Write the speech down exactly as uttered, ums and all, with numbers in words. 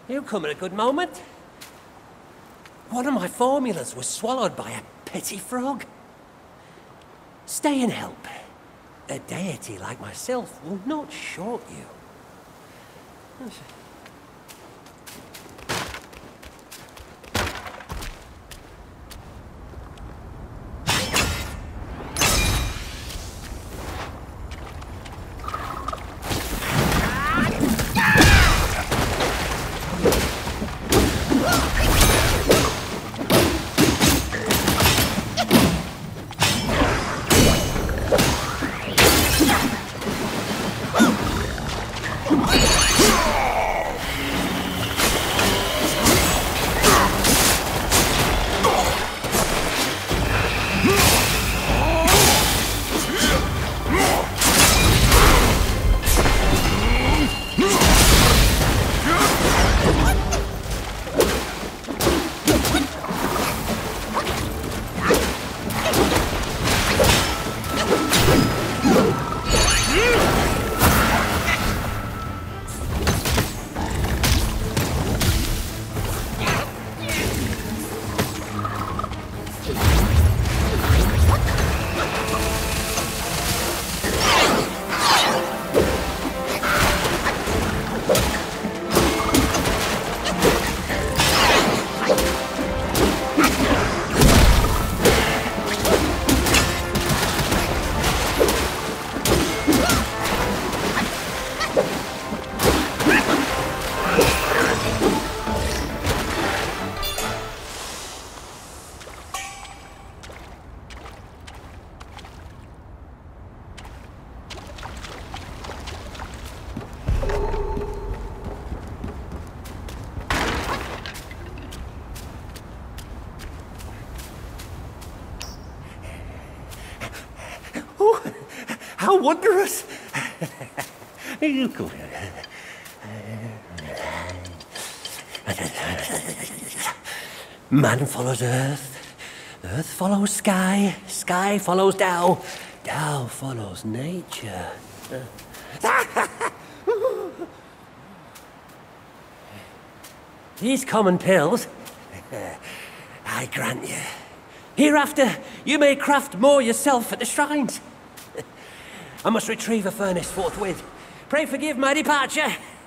You come at a good moment. One of my formulas was swallowed by a petty frog. Stay and help. A deity like myself will not short you. How wondrous! You go. Man follows earth, earth follows sky, sky follows Tao, Tao follows nature. These common pills, I grant you. Hereafter, you may craft more yourself at the shrines. I must retrieve a furnace forthwith. Pray forgive my departure.